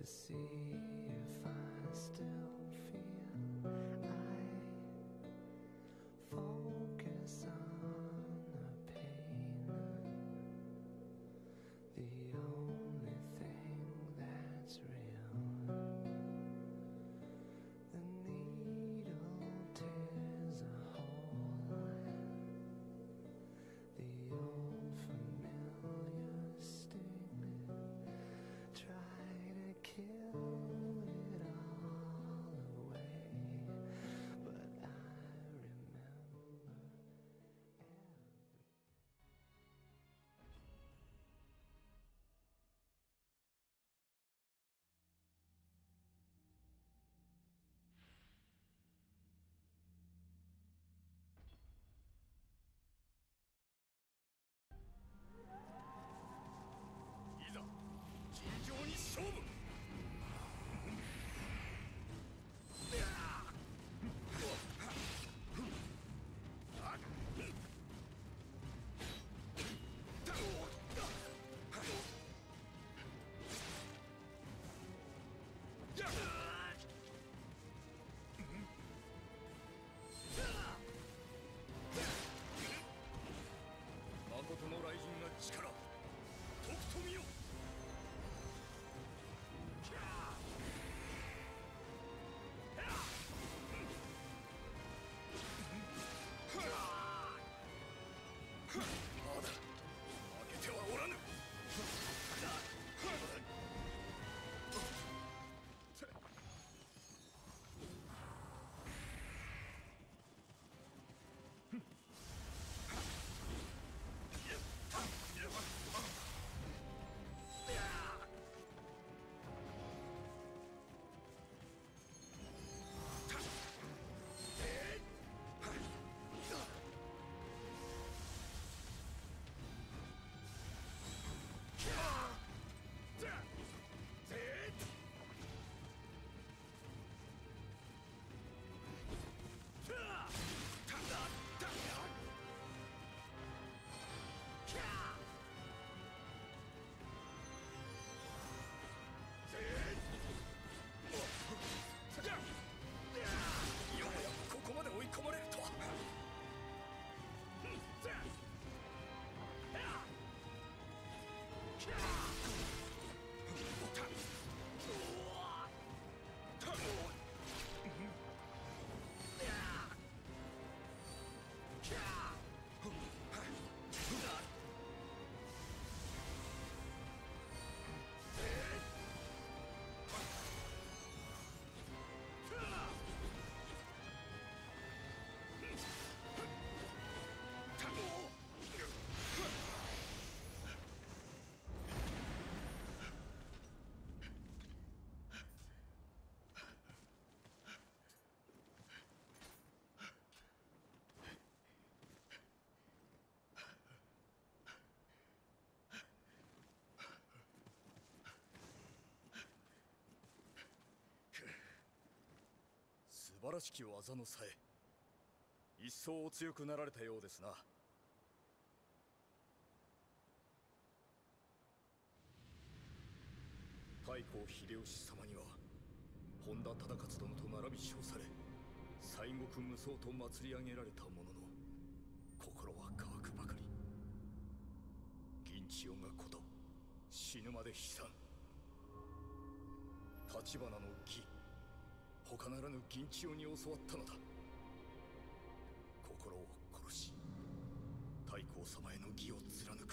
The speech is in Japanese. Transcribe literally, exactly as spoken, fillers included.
see if I still feel. I focus on the pain, the only thing that's real. The needle tears a hole, the old familiar sting. Try to kill it all away, but I remember every. いざ尋常に勝負。誠の雷神が力とくと見よ。まだ負けてはおらぬ。ようやくここまで追い込まれるとは。素晴らしき技のさえ一層お強くなられたようですな。太閤秀吉様には本田忠勝殿と並び称され西国無双と祭り上げられたものの心は乾くばかり。銀千代がこと死ぬまで悲惨。橘の義他ならぬ銀千代に教わったのだ。心を殺し太閤様への義を貫く